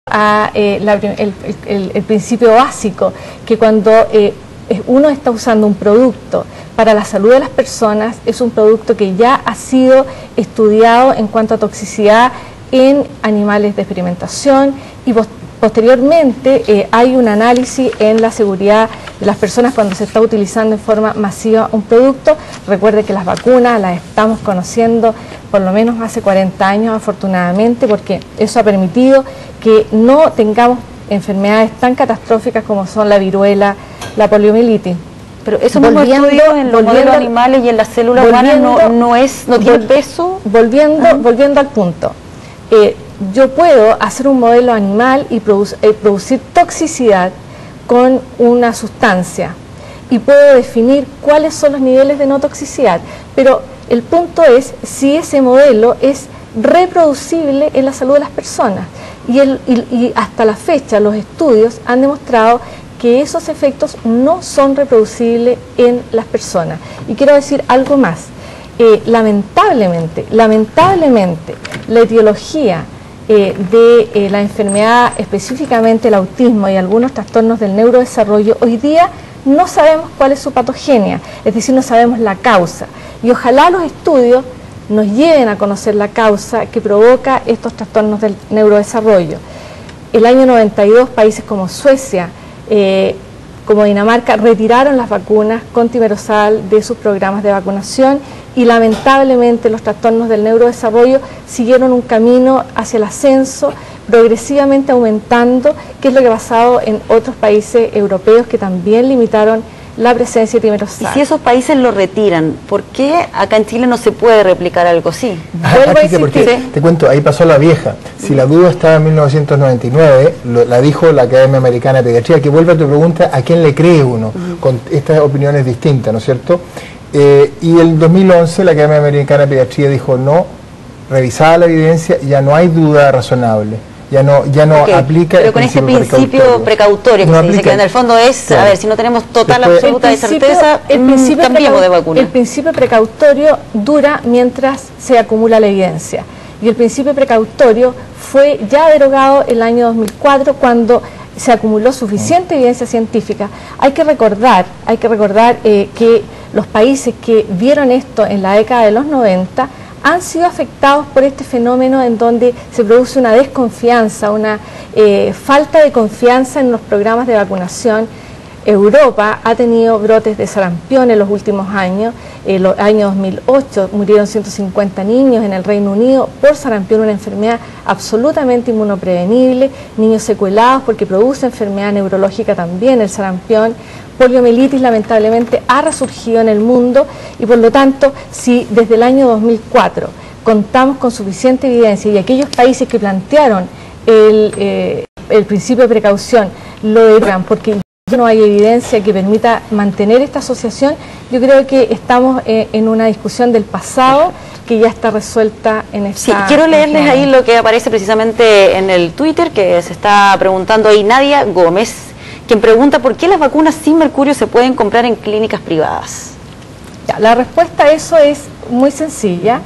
a el principio básico, que cuando uno está usando un producto para la salud de las personas, es un producto que ya ha sido estudiado en cuanto a toxicidad en animales de experimentación y posteriormente hay un análisis en la seguridad de las personas cuando se está utilizando en forma masiva un producto. Recuerde que las vacunas las estamos conociendo por lo menos hace 40 años afortunadamente, porque eso ha permitido que no tengamos enfermedades tan catastróficas como son la viruela, la poliomielitis. Pero eso mismo estudio en los modelos animales y en las células humanas no tiene peso. Volviendo al punto, yo puedo hacer un modelo animal y producir toxicidad con una sustancia y puedo definir cuáles son los niveles de no toxicidad, pero el punto es si ese modelo es reproducible en la salud de las personas y hasta la fecha los estudios han demostrado que esos efectos no son reproducibles en las personas. Y quiero decir algo más, lamentablemente, la etiología de la enfermedad, específicamente el autismo y algunos trastornos del neurodesarrollo, hoy día no sabemos cuál es su patogenia, es decir, no sabemos la causa. Y ojalá los estudios nos lleven a conocer la causa que provoca estos trastornos del neurodesarrollo. El año 92, países como Suecia, como Dinamarca, retiraron las vacunas con timerosal de sus programas de vacunación y lamentablemente los trastornos del neurodesarrollo siguieron un camino hacia el ascenso, progresivamente aumentando, que es lo que ha pasado en otros países europeos que también limitaron la presencia de timerosal. Y si esos países lo retiran, ¿por qué acá en Chile no se puede replicar algo así? Te cuento, ahí pasó la vieja. Si la duda estaba en 1999, la dijo la Academia Americana de Pediatría, que vuelve a tu pregunta, ¿a quién le cree uno? Con estas opiniones distintas, ¿no es cierto? Y en 2011 la Academia Americana de Pediatría dijo no, revisada la evidencia, ya no hay duda razonable. Ya no aplica. Pero con ese principio precautorio que se dice que en el fondo es, claro, a ver, si no tenemos total absoluta de certeza, cambiemos de vacuna. El principio precautorio dura mientras se acumula la evidencia. Y el principio precautorio fue ya derogado el año 2004 cuando se acumuló suficiente evidencia científica. Hay que recordar que los países que vieron esto en la década de los 90 han sido afectados por este fenómeno en donde se produce una desconfianza, una falta de confianza en los programas de vacunación. Europa ha tenido brotes de sarampión en los últimos años. En el año 2008 murieron 150 niños en el Reino Unido por sarampión, una enfermedad absolutamente inmunoprevenible, niños secuelados porque produce enfermedad neurológica también, el sarampión. Poliomielitis lamentablemente ha resurgido en el mundo y por lo tanto, si desde el año 2004 contamos con suficiente evidencia y aquellos países que plantearon el principio de precaución lo derogan porque ya no hay evidencia que permita mantener esta asociación, yo creo que estamos en una discusión del pasado que ya está resuelta en esta... Sí, quiero leerles ahí lo que aparece precisamente en el Twitter, que se está preguntando ahí Nadia Gómez, quien pregunta por qué las vacunas sin mercurio se pueden comprar en clínicas privadas. Ya, la respuesta a eso es muy sencilla.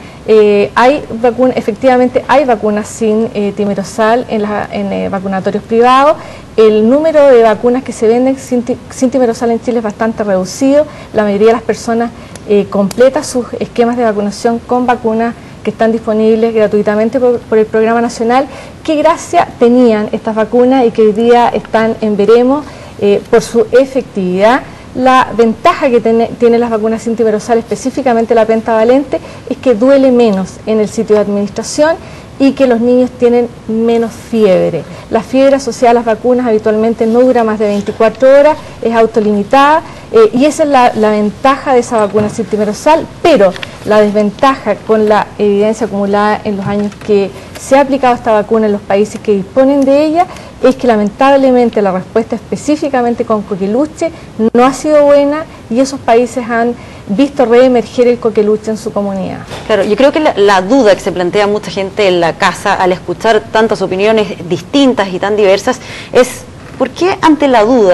Efectivamente hay vacunas sin timerosal en vacunatorios privados. El número de vacunas que se venden sin timerosal en Chile es bastante reducido. La mayoría de las personas completa sus esquemas de vacunación con vacunas que están disponibles gratuitamente por el Programa Nacional. ¿Qué gracia tenían estas vacunas y que hoy día están en veremos por su efectividad? La ventaja que tienen las vacunas sin timerosal, específicamente la pentavalente, es que duele menos en el sitio de administración y que los niños tienen menos fiebre. La fiebre asociada a las vacunas habitualmente no dura más de 24 horas, es autolimitada y esa es la ventaja de esa vacuna sin timerosal, pero la desventaja con la evidencia acumulada en los años que se ha aplicado esta vacuna en los países que disponen de ella es que lamentablemente la respuesta específicamente con coqueluche no ha sido buena y esos países han visto reemerger el coqueluche en su comunidad. Claro, yo creo que la duda que se plantea mucha gente en la casa al escuchar tantas opiniones distintas y tan diversas es ¿por qué ante la duda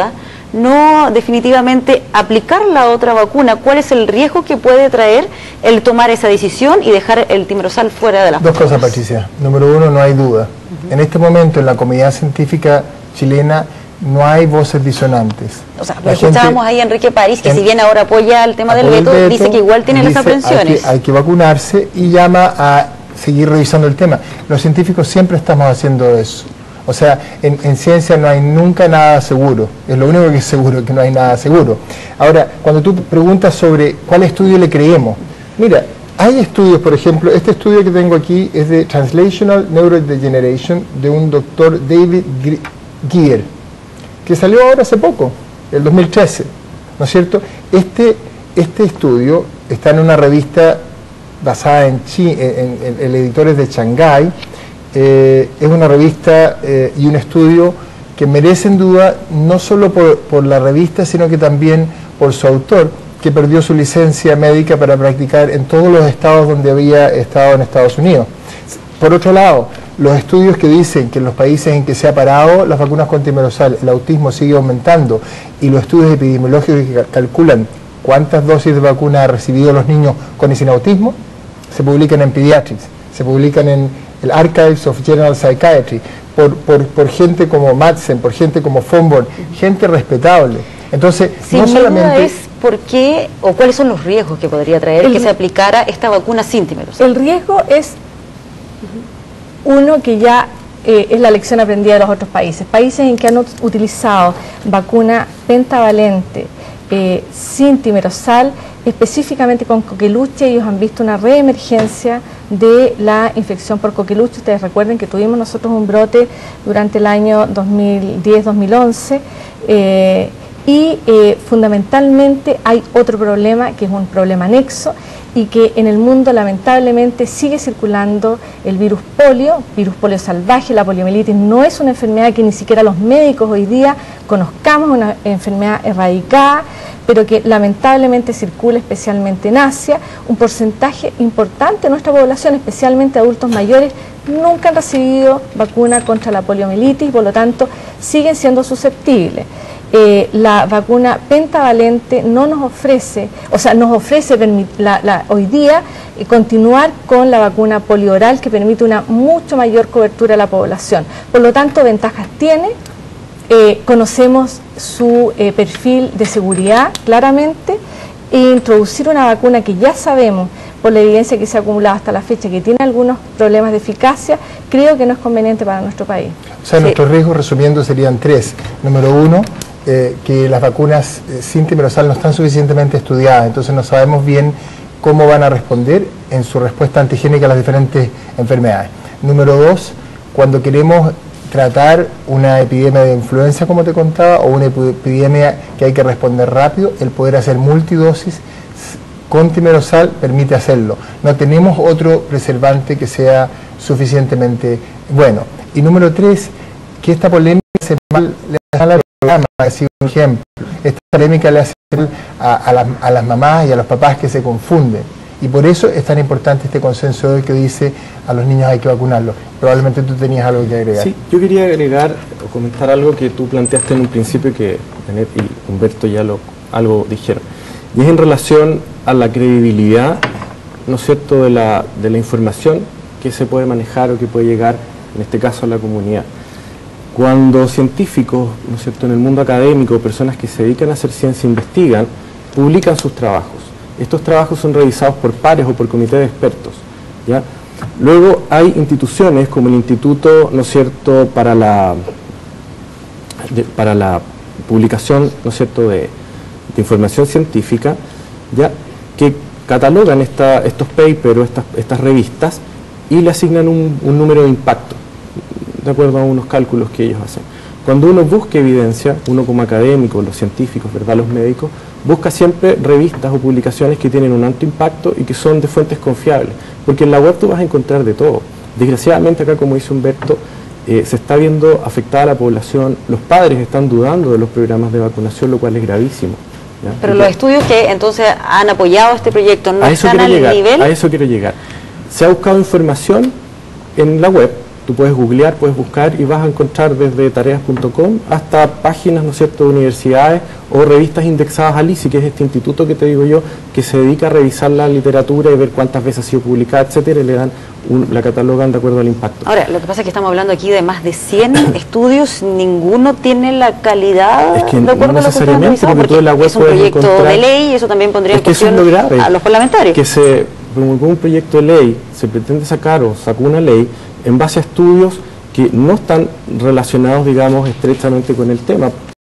no definitivamente aplicar la otra vacuna? ¿Cuál es el riesgo que puede traer el tomar esa decisión y dejar el timerosal fuera de las Dos cosas, Patricia. Número uno, no hay duda. En este momento en la comunidad científica chilena no hay voces disonantes. O sea, escuchábamos ahí a Enrique París, que si bien ahora apoya el tema del veto, dice que igual tiene las aprensiones. Hay que vacunarse y llama a seguir revisando el tema. Los científicos siempre estamos haciendo eso. O sea, en ciencia no hay nunca nada seguro. Es lo único que es seguro, que no hay nada seguro. Ahora, cuando tú preguntas sobre cuál estudio le creemos, mira, hay estudios, por ejemplo, este estudio que tengo aquí es de Translational Neurodegeneration de un doctor David Geer, que salió ahora hace poco, el 2013, ¿no es cierto? Este estudio está en una revista basada en editores de Shanghái. Es una revista y un estudio que merecen duda no solo por la revista, sino que también por su autor, que perdió su licencia médica para practicar en todos los estados donde había estado en Estados Unidos. Por otro lado, los estudios que dicen que en los países en que se ha parado las vacunas con timerosal, el autismo sigue aumentando, y los estudios epidemiológicos que calculan cuántas dosis de vacuna han recibido los niños con y sin autismo, se publican en Pediatrics, se publican en el Archives of General Psychiatry, por gente como Madsen, por gente como Fonborn, gente respetable. Entonces, no solamente es por qué o cuáles son los riesgos que podría traer que se aplicara esta vacuna sin timerosal. El riesgo es uno que ya es la lección aprendida de los otros países. Países en que han utilizado vacuna pentavalente sin timerosal, específicamente con coqueluche, ellos han visto una reemergencia de la infección por coqueluche. Ustedes recuerden que tuvimos nosotros un brote durante el año 2010-2011 fundamentalmente hay otro problema que es un problema anexo y que en el mundo lamentablemente sigue circulando el virus polio salvaje. La poliomielitis no es una enfermedad que ni siquiera los médicos hoy día conozcamos, una enfermedad erradicada, pero que lamentablemente circula especialmente en Asia. Un porcentaje importante de nuestra población, especialmente adultos mayores, nunca han recibido vacuna contra la poliomielitis, por lo tanto siguen siendo susceptibles. La vacuna pentavalente no nos ofrece, nos ofrece hoy día continuar con la vacuna polioral, que permite una mucho mayor cobertura de la población. Por lo tanto, ventajas tiene. Conocemos su perfil de seguridad claramente, e introducir una vacuna que ya sabemos por la evidencia que se ha acumulado hasta la fecha que tiene algunos problemas de eficacia, creo que no es conveniente para nuestro país. O sea, nuestros riesgos, resumiendo, serían tres. Número uno, que las vacunas sin timerosal no están suficientemente estudiadas, entonces no sabemos bien cómo van a responder en su respuesta antigénica a las diferentes enfermedades. Número dos, cuando queremos tratar una epidemia de influenza, como te contaba, o una epidemia que hay que responder rápido, el poder hacer multidosis con timerosal permite hacerlo. No tenemos otro preservante que sea suficientemente bueno. Y número tres, que esta polémica le hace mal al programa, así un ejemplo. Esta polémica le hace mal a las mamás y a los papás que se confunden. Y por eso es tan importante este consenso hoy que dice a los niños hay que vacunarlos. Probablemente tú tenías algo que agregar. Sí, yo quería agregar o comentar algo que tú planteaste en un principio que Janet y Humberto ya algo dijeron. Y es en relación a la credibilidad, ¿no es cierto?, de la información que se puede manejar o que puede llegar, en este caso, a la comunidad. Cuando científicos, ¿no es cierto?, en el mundo académico, personas que se dedican a hacer ciencia, investigan, publican sus trabajos. Estos trabajos son revisados por pares o por comités de expertos, ¿ya? Luego hay instituciones como el Instituto, ¿no es cierto?, para la publicación, ¿no es cierto?, de información científica, ¿ya?, que catalogan estos papers o estas revistas y le asignan un número de impacto, de acuerdo a unos cálculos que ellos hacen. Cuando uno busca evidencia, uno como académico, los científicos, ¿verdad?, los médicos, busca siempre revistas o publicaciones que tienen un alto impacto y que son de fuentes confiables, porque en la web tú vas a encontrar de todo. Desgraciadamente acá, como dice Humberto, se está viendo afectada la población, los padres están dudando de los programas de vacunación, lo cual es gravísimo, ¿ya? Pero los estudios que entonces han apoyado este proyecto no están al nivel. A eso quiero llegar. Se ha buscado información en la web tú puedes googlear, puedes buscar y vas a encontrar desde tareas.com hasta páginas, ¿no es cierto?, de universidades o revistas indexadas al ISI, que es este instituto que te digo yo, que se dedica a revisar la literatura y ver cuántas veces ha sido publicada, etcétera, y le dan la catalogan de acuerdo al impacto. Ahora, lo que pasa es que estamos hablando aquí de más de 100 estudios, ninguno tiene la calidad es que de acuerdo no a lo que ustedes han necesariamente, revisado, porque tú en la web es un puedes proyecto encontrar, de ley y eso también pondría en cuestión a los parlamentarios. Que se promulgó un proyecto de ley, se pretende sacar o sacó una ley en base a estudios que no están relacionados, digamos, estrechamente con el tema.